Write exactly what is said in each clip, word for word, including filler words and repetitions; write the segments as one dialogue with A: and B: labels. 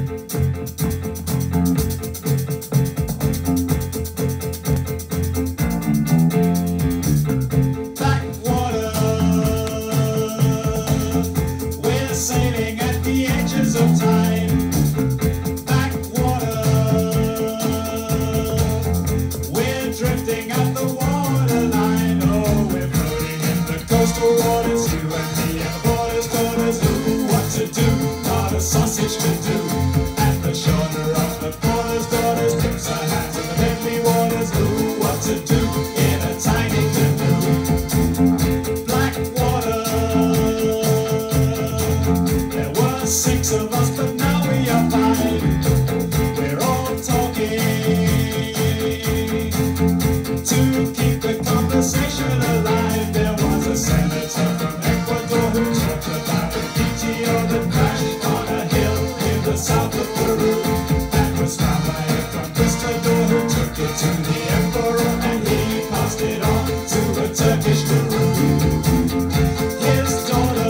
A: Sailing at the edges of time. Backwater, we're drifting at the waterline. Oh, we're floating in the coastal waters, you and me and the borders told us who what to do, not a sausage to do. At the shoulder of the borders daughters, tips our hands in the deadly waters, who what to do in a tiny canoe. Blackwater, six of us, but now we are five. We're all talking to keep the conversation alive. There was a senator from Ecuador who talked about the P T O that crashed on a hill in the south of Peru. That was found by a conquistador who took it to the emperor, and he passed it on to a Turkish guru. His daughter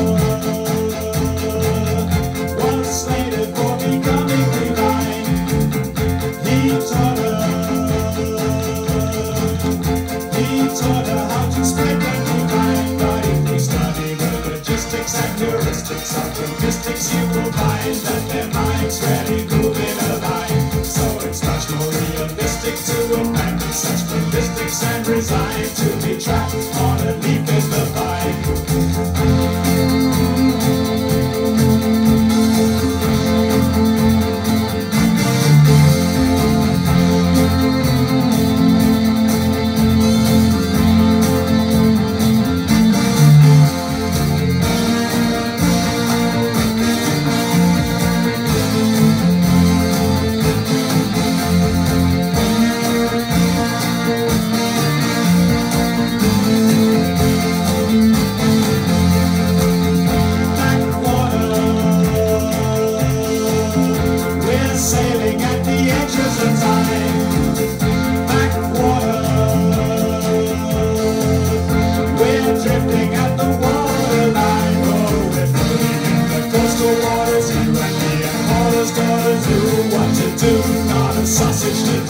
A: slated for becoming divine. He taught her, he taught her how to spread the divine. But if you study the logistics and heuristics of linguistics, you will find that their minds rarely move in a line. So it's much more realistic to abandon such statistics and resign to be trapped on a leaf in the vine. Sailing at the edges of time. Backwater, we're drifting at the waterline. Oh, we're floating in the coastal waters, you and me and all those daughters, who what to do, not a sausage to